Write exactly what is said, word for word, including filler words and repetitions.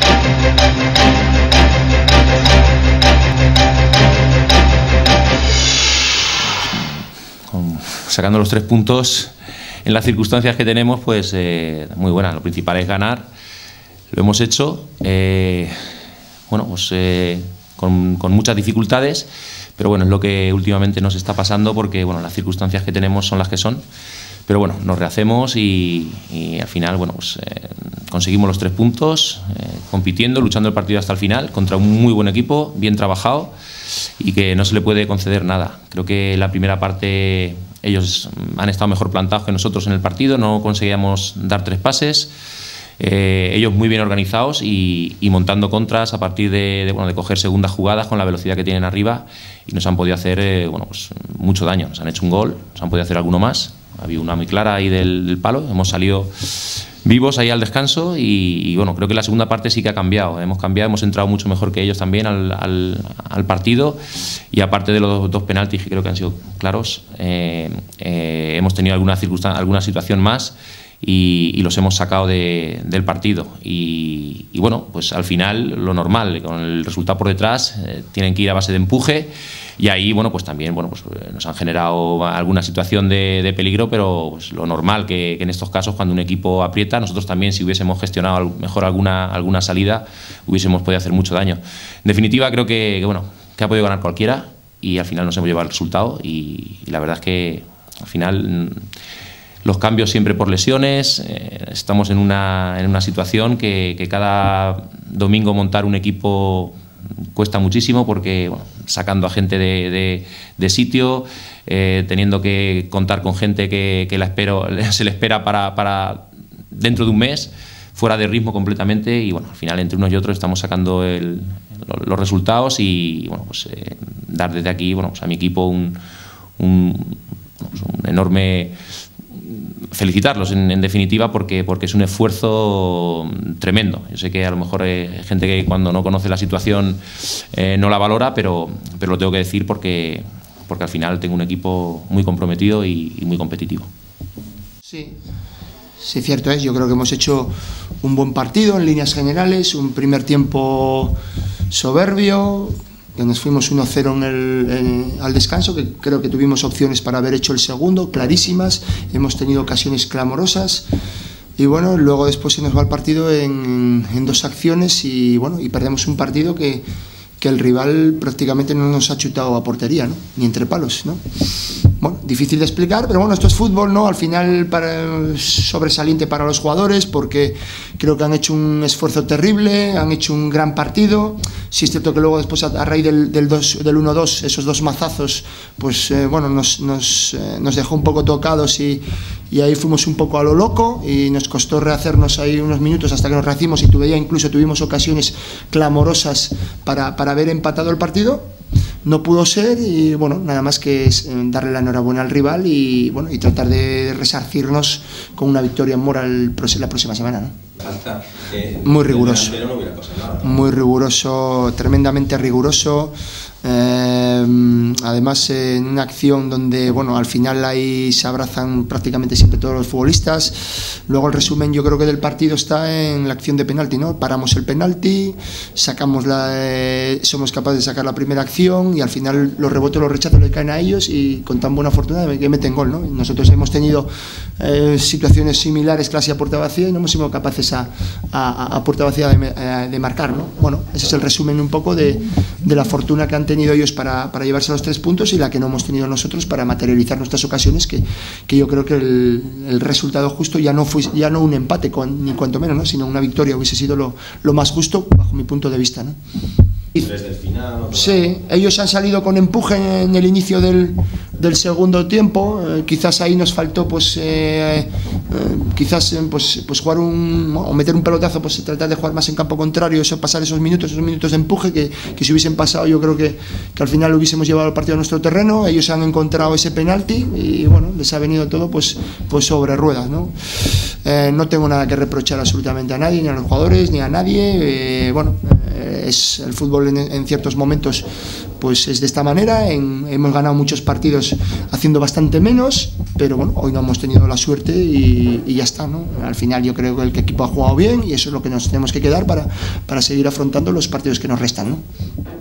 Sacando los tres puntos en las circunstancias que tenemos, pues eh, muy buena. Lo principal es ganar, lo hemos hecho, eh, bueno, pues eh, con, con muchas dificultades, pero bueno, es lo que últimamente nos está pasando porque bueno, las circunstancias que tenemos son las que son, pero bueno, nos rehacemos y, y al final, bueno, pues eh, conseguimos los tres puntos, eh, compitiendo, luchando el partido hasta el final, contra un muy buen equipo, bien trabajado y que no se le puede conceder nada. Creo que la primera parte ellos han estado mejor plantados que nosotros en el partido, no conseguíamos dar tres pases, eh, ellos muy bien organizados y, y montando contras a partir de, de, bueno, de coger segundas jugadas con la velocidad que tienen arriba y nos han podido hacer eh, bueno, pues, mucho daño. Nos han hecho un gol, nos han podido hacer alguno más, ha habido una muy clara ahí del, del palo, hemos salido vivos ahí al descanso y, y bueno, creo que la segunda parte sí que ha cambiado, hemos cambiado, hemos entrado mucho mejor que ellos también al, al, al partido y aparte de los dos penaltis que creo que han sido claros, eh, eh, hemos tenido alguna circunstancia, alguna situación más y, y los hemos sacado de, del partido y, y bueno, pues al final lo normal, con el resultado por detrás, eh, tienen que ir a base de empuje. Y ahí, bueno, pues también bueno, pues nos han generado alguna situación de, de peligro, pero pues lo normal que, que en estos casos, cuando un equipo aprieta, nosotros también, si hubiésemos gestionado mejor alguna, alguna salida, hubiésemos podido hacer mucho daño. En definitiva, creo que, que, bueno, que ha podido ganar cualquiera y al final nos hemos llevado el resultado y, y la verdad es que al final los cambios siempre por lesiones, eh, estamos en una, en una situación que, que cada domingo montar un equipo cuesta muchísimo porque bueno, sacando a gente de, de, de sitio, eh, teniendo que contar con gente que, que la espero, se le espera para, para dentro de un mes, fuera de ritmo completamente y bueno, al final entre unos y otros estamos sacando el, los resultados y bueno, pues eh, dar desde aquí bueno, pues a mi equipo un, un, pues un enorme felicitarlos en, en definitiva porque, porque es un esfuerzo tremendo. Yo sé que a lo mejor hay gente que cuando no conoce la situación eh, no la valora, pero, pero lo tengo que decir porque, porque al final tengo un equipo muy comprometido y, y muy competitivo. Sí, sí, cierto es. Yo creo que hemos hecho un buen partido en líneas generales, un primer tiempo soberbio, que nos fuimos uno cero en el, en, al descanso, que creo que tuvimos opciones para haber hecho el segundo, clarísimas, hemos tenido ocasiones clamorosas y bueno, luego después se nos va el partido en, en dos acciones y bueno, y perdemos un partido que, que el rival prácticamente no nos ha chutado a portería, ¿no? Ni entre palos, ¿no? Bueno, difícil de explicar, pero bueno, esto es fútbol, ¿no? Al final para, sobresaliente para los jugadores porque creo que han hecho un esfuerzo terrible, han hecho un gran partido. Sí es cierto que luego después a, a raíz del, del, del uno dos, esos dos mazazos, pues eh, bueno, nos, nos, eh, nos dejó un poco tocados y, y ahí fuimos un poco a lo loco y nos costó rehacernos ahí unos minutos hasta que nos rehacimos y todavía incluso tuvimos ocasiones clamorosas para, para haber empatado el partido. No pudo ser y bueno, nada más que es darle la enhorabuena al rival y bueno, y tratar de resarcirnos con una victoria en moral la próxima semana, ¿no? Muy riguroso, muy riguroso, tremendamente riguroso. Eh, además en una acción donde bueno, al final ahí se abrazan prácticamente siempre todos los futbolistas. Luego el resumen yo creo que del partido está en la acción de penalti, ¿no? Paramos el penalti, sacamos la, eh, somos capaces de sacar la primera acción y al final los rebotes, los rechazos le caen a ellos y con tan buena fortuna que meten gol, ¿no? Nosotros hemos tenido eh, situaciones similares casi a puerta vacía y no hemos sido capaces a, a, a puerta vacía de, de marcar, ¿no? Bueno, ese es el resumen un poco de, de la fortuna que han tenido ellos para, para llevarse los tres puntos y la que no hemos tenido nosotros para materializar nuestras ocasiones, que, que yo creo que el, el resultado justo ya no fue ya no un empate con, ni cuanto menos, ¿no? Sino una victoria hubiese sido lo, lo más justo bajo mi punto de vista, ¿no? Desde el final, ¿no? Sí, ellos han salido con empuje en el inicio del, del segundo tiempo, eh, quizás ahí nos faltó pues eh, eh, quizás eh, pues, pues jugar un o meter un pelotazo, pues tratar de jugar más en campo contrario, eso, pasar esos minutos, esos minutos de empuje que, que si hubiesen pasado yo creo que, que al final hubiésemos llevado el partido a nuestro terreno. Ellos han encontrado ese penalti y bueno, les ha venido todo pues, pues sobre ruedas, ¿no? Eh, no tengo nada que reprochar absolutamente a nadie, ni a los jugadores, ni a nadie. Eh, bueno, eh, es el fútbol en, en ciertos momentos pues es de esta manera. En, hemos ganado muchos partidos haciendo bastante menos, pero bueno, hoy no hemos tenido la suerte y y, y ya está, ¿no? Al final yo creo que el equipo ha jugado bien y eso es lo que nos tenemos que quedar para, para seguir afrontando los partidos que nos restan, ¿no?